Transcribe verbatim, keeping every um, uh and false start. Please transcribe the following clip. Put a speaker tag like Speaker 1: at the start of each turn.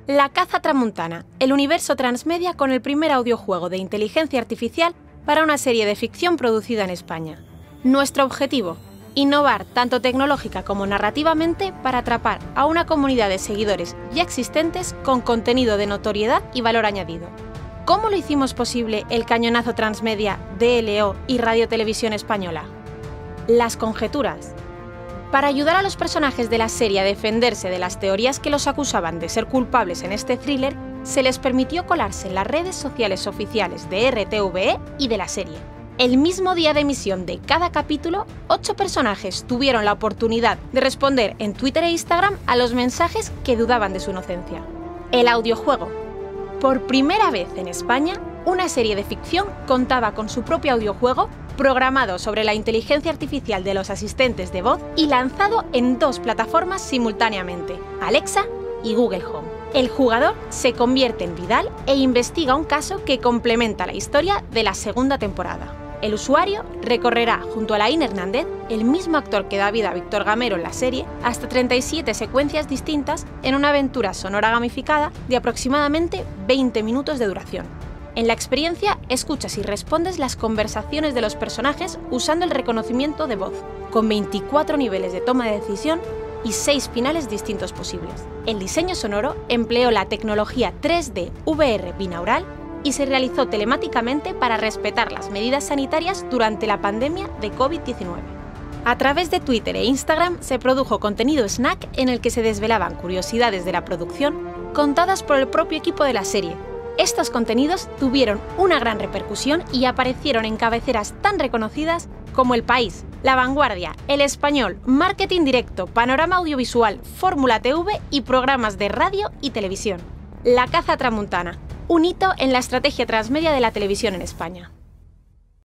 Speaker 1: La caza tramuntana, el universo transmedia con el primer audiojuego de inteligencia artificial para una serie de ficción producida en España. Nuestro objetivo: innovar tanto tecnológica como narrativamente para atrapar a una comunidad de seguidores ya existentes con contenido de notoriedad y valor añadido. ¿Cómo lo hicimos posible el cañonazo transmedia D L O y Radio Televisión Española? Las conjeturas. Para ayudar a los personajes de la serie a defenderse de las teorías que los acusaban de ser culpables en este thriller, se les permitió colarse en las redes sociales oficiales de R T V E y de la serie. El mismo día de emisión de cada capítulo, ocho personajes tuvieron la oportunidad de responder en Twitter e Instagram a los mensajes que dudaban de su inocencia. El audiojuego. Por primera vez en España, una serie de ficción contaba con su propio audiojuego programado sobre la inteligencia artificial de los asistentes de voz y lanzado en dos plataformas simultáneamente, Alexa y Google Home. El jugador se convierte en Vidal e investiga un caso que complementa la historia de la segunda temporada. El usuario recorrerá junto a Laín Hernández, el mismo actor que da vida a Víctor Gamero en la serie, hasta treinta y siete secuencias distintas en una aventura sonora gamificada de aproximadamente veinte minutos de duración. En la experiencia, escuchas y respondes las conversaciones de los personajes usando el reconocimiento de voz, con veinticuatro niveles de toma de decisión y seis finales distintos posibles. El diseño sonoro empleó la tecnología tres D V R binaural y se realizó telemáticamente para respetar las medidas sanitarias durante la pandemia de COVID diecinueve. A través de Twitter e Instagram se produjo contenido snack en el que se desvelaban curiosidades de la producción contadas por el propio equipo de la serie. Estos contenidos tuvieron una gran repercusión y aparecieron en cabeceras tan reconocidas como El País, La Vanguardia, El Español, Marketing Directo, Panorama Audiovisual, Fórmula T V y programas de radio y televisión. La caza tramuntana, un hito en la estrategia transmedia de la televisión en España.